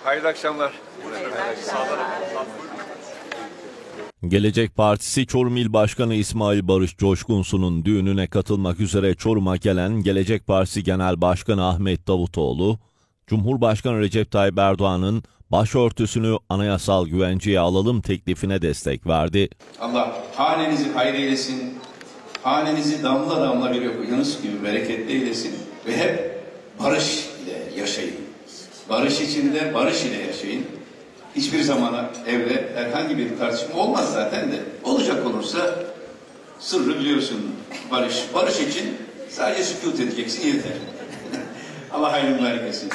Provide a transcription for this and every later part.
Hayırlı akşamlar. Gelecek Partisi Çorum İl Başkanı İsmail Barış Coşkunsu'nun düğününe katılmak üzere Çorum'a gelen Gelecek Partisi Genel Başkanı Ahmet Davutoğlu, Cumhurbaşkanı Recep Tayyip Erdoğan'ın başörtüsünü anayasal güvenceye alalım teklifine destek verdi. Allah hanenizi hayır eylesin, hanenizi damla damla bir okyanus gibi bereketli eylesin ve hep barış ile yaşayın. Barış içinde barış ile yaşayın. Hiçbir zaman evde herhangi bir tartışma olmaz zaten de. Olacak olursa sırrı biliyorsun barış. Barış için sadece sükût edeceksin yeter. Allah hayrını versin.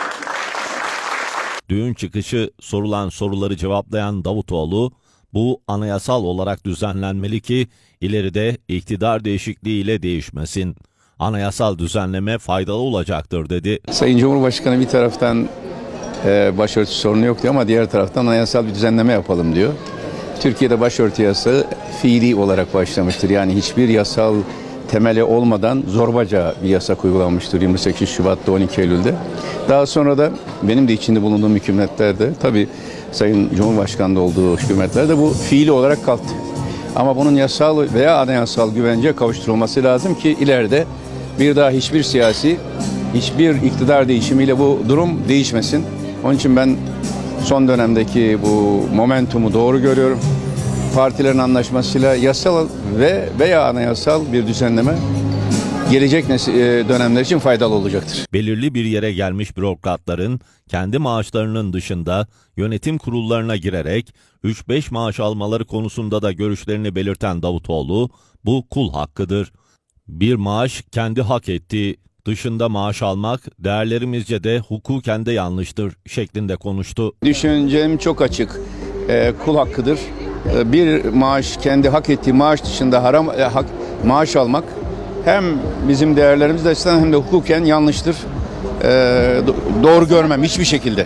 Düğün çıkışı sorulan soruları cevaplayan Davutoğlu, bu anayasal olarak düzenlenmeli ki ileride iktidar değişikliğiyle değişmesin. Anayasal düzenleme faydalı olacaktır dedi. Sayın Cumhurbaşkanı bir taraftan başörtü sorunu yok diyor ama diğer taraftan anayasal bir düzenleme yapalım diyor. Türkiye'de başörtü yasağı fiili olarak başlamıştır. Yani hiçbir yasal temeli olmadan zorbaca bir yasak uygulanmıştır 28 Şubat'ta 12 Eylül'de. Daha sonra da benim de içinde bulunduğum hükümetlerde tabii Sayın Cumhurbaşkanı'nda olduğu hükümetlerde bu fiili olarak kalktı. Ama bunun yasal veya anayasal güvenceye kavuşturulması lazım ki ileride bir daha hiçbir siyasi, hiçbir iktidar değişimiyle bu durum değişmesin. Onun için ben son dönemdeki bu momentumu doğru görüyorum. Partilerin anlaşmasıyla yasal veya anayasal bir düzenleme gelecek dönemler için faydalı olacaktır. Belirli bir yere gelmiş bürokratların kendi maaşlarının dışında yönetim kurullarına girerek 3-5 maaş almaları konusunda da görüşlerini belirten Davutoğlu, bu kul hakkıdır. Bir maaş kendi hak ettiği dışında maaş almak değerlerimizce de hukuken de yanlıştır şeklinde konuştu. Düşüncem çok açık. Kul hakkıdır. Bir maaş kendi hak ettiği maaş dışında maaş almak hem bizim değerlerimiz açısından hem de hukuken yanlıştır. Doğru görmem hiçbir şekilde.